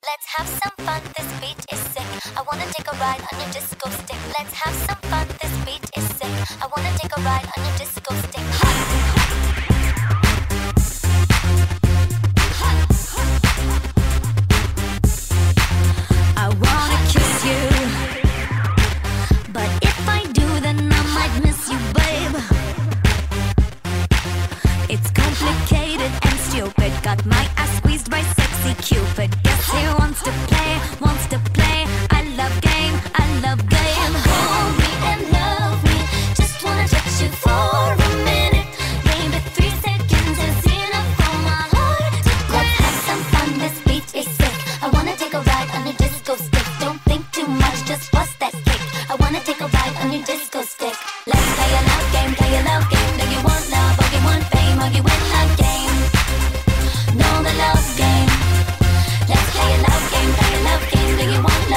Let's have some fun, this beat is sick. I wanna take a ride on your disco stick. Let's have some fun, this beat is sick. I wanna take a ride on your disco stick. I wanna kiss you, but if I do, then I might miss you, babe. It's complicated and stupid. Got my ass squeezed by sexy Cupid. Guess he wants to play, wants to play. I love game, I love game. Hold me and love me. Just wanna touch you for a minute. Maybe 3 seconds is enough for my heart to quit. Let's have some fun, this beat is sick. I wanna take a ride on your disco stick. Don't think too much, just bust that kick. I wanna take a ride on your disco stick. Let's play a love game, play a love game. Do you want love or you want fame or you win a game? Know the love game. Let's play a love game, play a love game. Do you want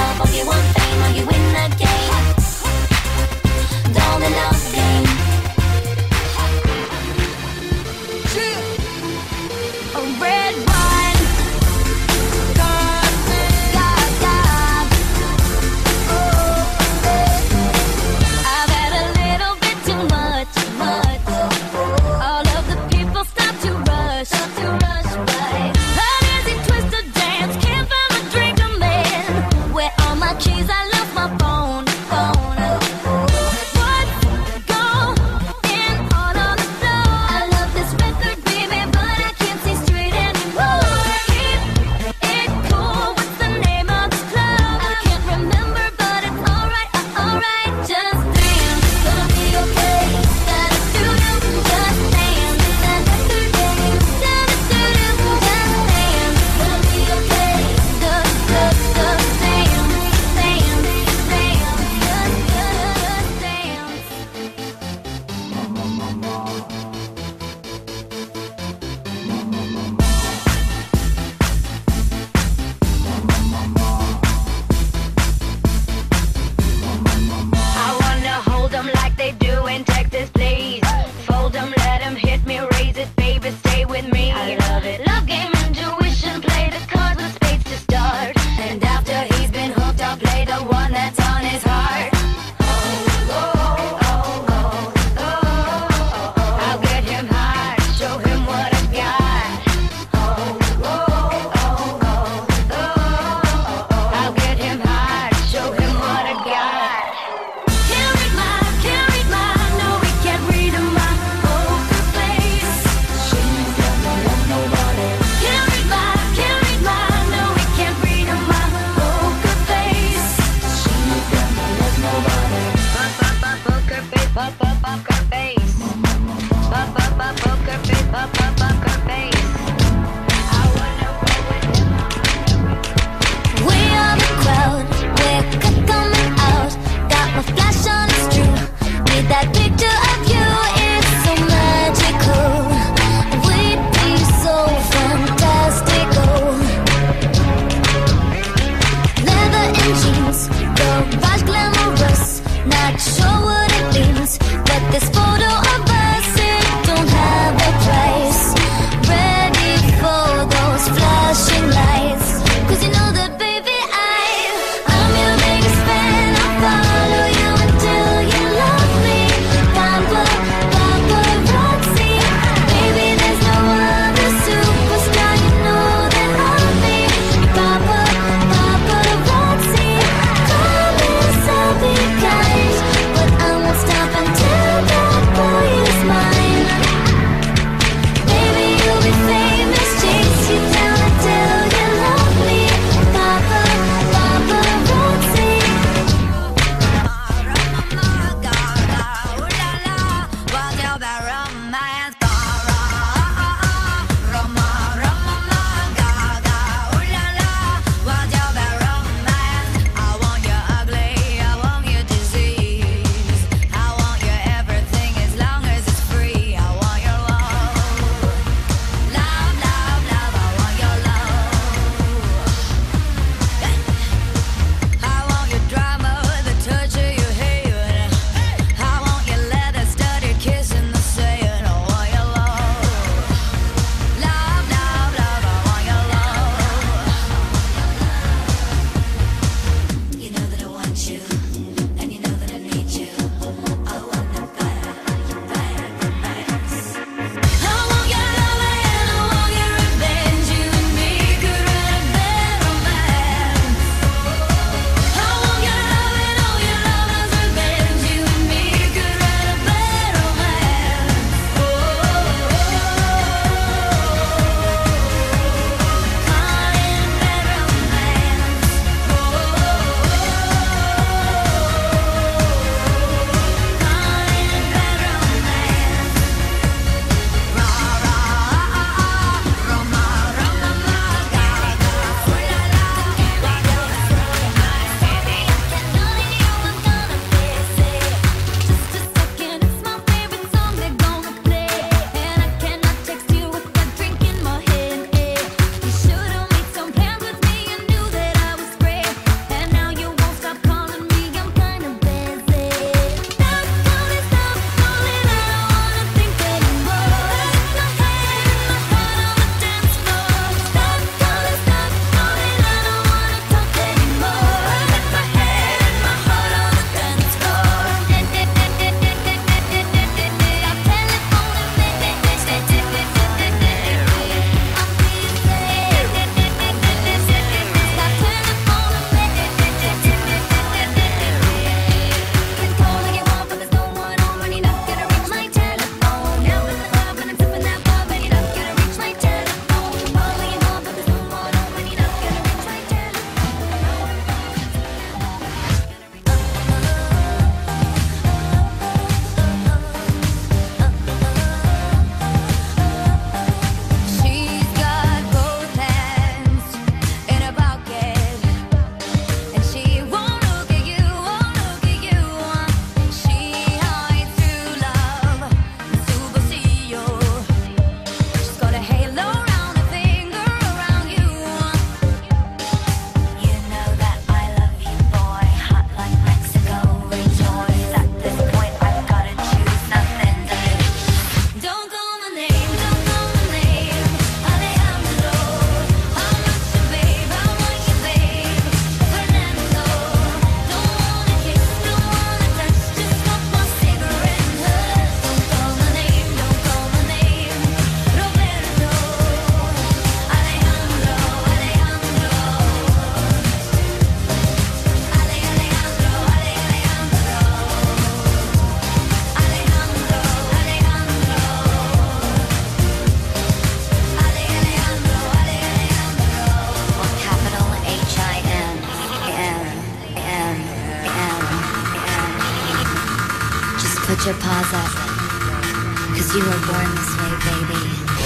Put your paws up, 'cause you were born this way, baby.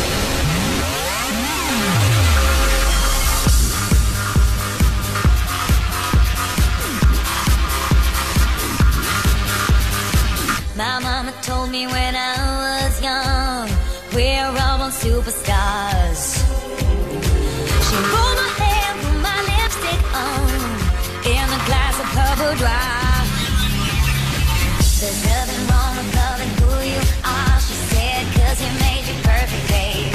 My mama told me when I was young, we're all born superstars. She rolled my hair, put my lipstick on, in a glass of purple dry. There's nothing wrong with loving who you are, she said, 'cause you made you perfect, babe.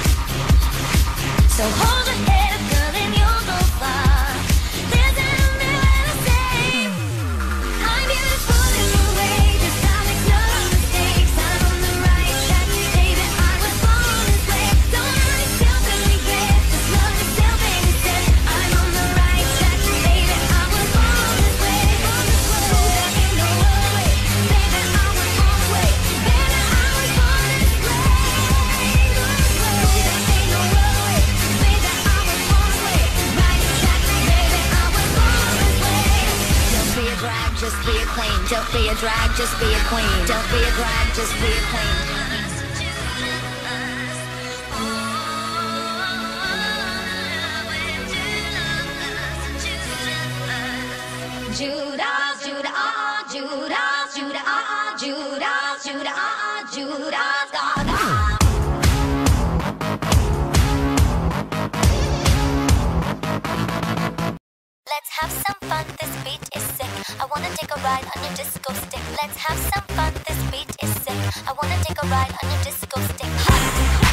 So hold your head up, girl, and you'll go far. There's nothing to say. I'm beautiful in the way, just I make no mistakes. I'm on the right track, baby, I was born this way. Don't hurt yourself and regret, just love yourself instead. I'm on the right track, baby, I was born this way. That ain't no way, baby, I was born this way. Baby, I was born this way. That ain't no way, baby, I was born this way. Right track, baby, I was born this way. Don't be a drag, just be a queen. Don't be a drag, just be a queen. Don't be a drag, just be a queen. Judas, Judas, Judas, Judas, Judas, Judas, Judas, Gaga. Let's have some fun, this beat is sick. I wanna take a ride on your disco stick. Let's have some fun, this beat is sick. I wanna take a ride on your disco stick. Ha!